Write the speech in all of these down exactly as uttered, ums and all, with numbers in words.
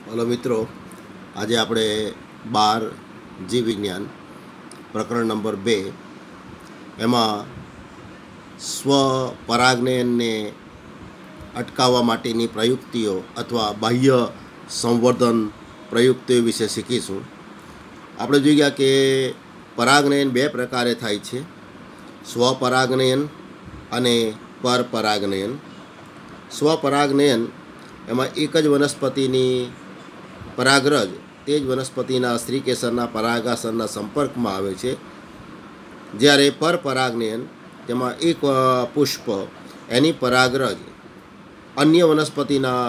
Hello मित्रों, आज આપણે બાર જીવ વિજ્ઞાન પ્રકરણ નંબર બે એમાં સ્વ પરાગનયનને અટકાવવા માટેની પ્રયુક્તિઓ અથવા બાહ્ય સંવર્ધન પ્રયુક્તિઓ વિશે શીખીશું। આપણે જોઈ ગયા કે પરાગનયન બે પ્રકારે થાય છે, સ્વપરાગનયન અને પરપરાગનયન। સ્વપરાગનયન એમાં એક જ વનસ્પતિની પરાગરજ તે જ વનસ્પતિના સ્ત્રીકેસરના પરાગાસનના સંપર્કમાં આવે છે, જ્યારે પરપરાગનયન તેમાં એક પુષ્પ એની પરાગરજ અન્ય વનસ્પતિના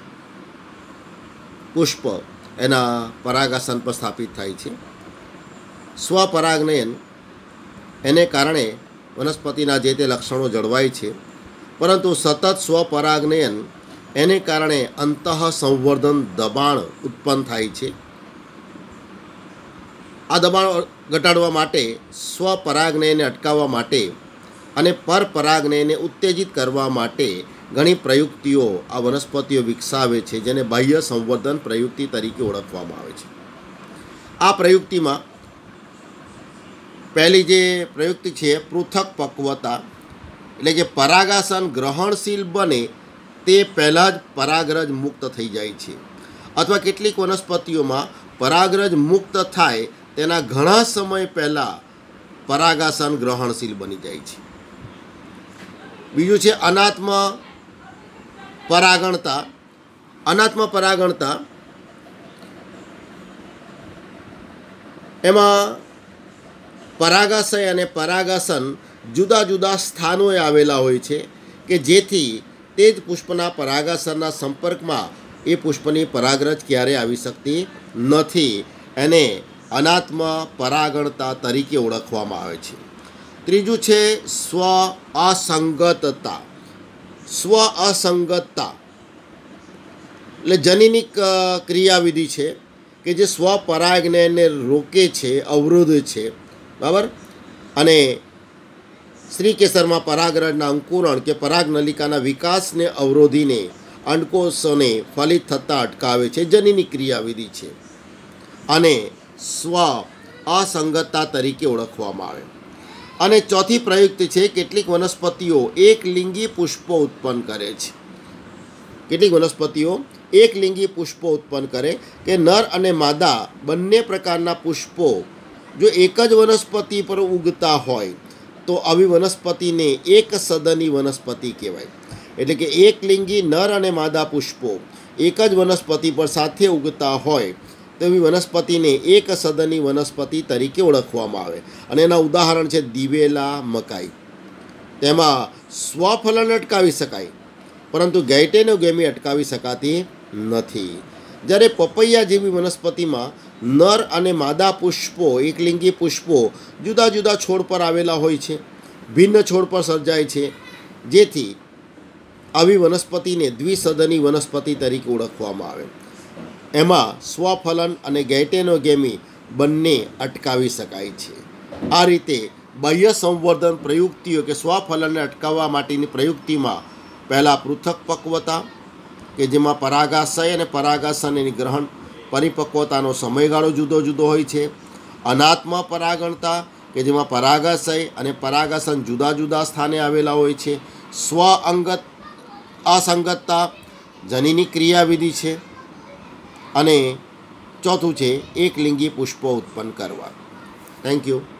પુષ્પ એના પરાગાસન પર સ્થાપિત થાય છે। સ્વપરાગનયન એને કારણે વનસ્પતિના જે તે લક્ષણો જળવાય છે, પરંતુ સતત સ્વપરાગનયન એને કારણે અંતઃ સંવર્ધન દબાણ ઉત્પન્ન થાય છે। આ દબાણ ઘટાડવા માટે, સ્વપરાગનયનને અટકાવવા માટે અને પરપરાગનયનને ઉત્તેજિત કરવા માટે ઘણી પ્રયુક્તિઓ આ વનસ્પતિઓ વિકસાવે છે, જેને બાહ્ય સંવર્ધન પ્રયુક્તિ તરીકે ઓળખવામાં આવે છે। આ પ્રયુક્તિમાં પહેલી જે પ્રયુક્તિ છે પૃથક પક્વતા, એટલે કે પરાગાસન ગ્રહણશીલ બને તે પહેલાં જ પરાગરજ મુક્ત થઈ જાય છે, અથવા કેટલીક વનસ્પતિઓમાં પરાગરજ મુક્ત થાય તેના ઘણા સમય પહેલાં પરાગાસન ગ્રહણશીલ બની જાય છે। બીજું છે અનાત્મ પરાગણતા। અનાત્મ પરાગણતા એમાં પરાગાશય અને પરાગાસન જુદા જુદા સ્થાનોએ આવેલા હોય છે કે જેથી તે જ પુષ્પના પરાગાસનના સંપર્કમાં એ પુષ્પની પરાગરજ ક્યારેય આવી શકતી નથી। એને અનાત્મ પરાગણતા તરીકે ઓળખવામાં આવે છે। ત્રીજું છે સ્વ અસંગતતા। સ્વ અસંગતતા એટલે જનીનિક ક્રિયાવિધિ છે કે જે સ્વપરાગનયનને રોકે છે, અવરોધ છે, બરાબર। અને સ્ત્રીકેસરમાં પરાગરજના અંકુરણ કે પરાગનલિકાના વિકાસને અવરોધીને અંડકોષોને ફલિત થતાં અટકાવે છે, જનીની ક્રિયાવિધિ છે, અને સ્વ અસંગતતા તરીકે ઓળખવામાં આવે। અને ચોથી પ્રયુક્તિ છે કેટલીક વનસ્પતિઓ એક લિંગી પુષ્પો ઉત્પન્ન કરે છે। કેટલીક વનસ્પતિઓ એક લિંગી પુષ્પો ઉત્પન્ન કરે કે નર અને માદા બંને પ્રકારના પુષ્પો જો એક જ વનસ્પતિ પર ઉગતા હોય તો આવી વનસ્પતિને એક સદની વનસ્પતિ કહેવાય। એટલે કે એક લિંગી નર અને માદા પુષ્પો એક જ વનસ્પતિ પર સાથે ઉગતા હોય તો એવી વનસ્પતિને એક સદની વનસ્પતિ તરીકે ઓળખવામાં આવે। અને એના ઉદાહરણ છે દિવેલા, મકાઈ। તેમાં સ્વફલન અટકાવી શકાય, પરંતુ ગેઇટેનોગેમી અટકાવી શકાતી નથી। જ્યારે પપૈયા જેવી વનસ્પતિમાં નર અને માદા પુષ્પો, એકલિંગી પુષ્પો જુદા જુદા છોડ પર આવેલા હોય છે, ભિન્ન છોડ પર સર્જાય છે, જેથી આવી વનસ્પતિને દ્વિસદની વનસ્પતિ તરીકે ઓળખવામાં આવે। એમાં સ્વફલન અને ગેઇટેનોગેમી બંને અટકાવી શકાય છે। આ રીતે બાહ્ય સંવર્ધન પ્રયુક્તિઓ કે સ્વફલનને અટકાવવા માટેની પ્રયુક્તિમાં પહેલાં પૃથક પક્વતા કે જેમાં પરાગાશય અને પરાગાસન એની ગ્રહણ પરિપક્વતાનો સમયગાળો જુદો જુદો હોય છે, અનાત્મ પરાગણતા કે જેમાં પરાગાશય અને પરાગાસન જુદા જુદા સ્થાને આવેલા હોય છે, સ્વ અંગત અસંગતતા જનીની ક્રિયાવિધિ છે, અને ચોથું છે એકલિંગી પુષ્પો ઉત્પન્ન કરવા। Thank you.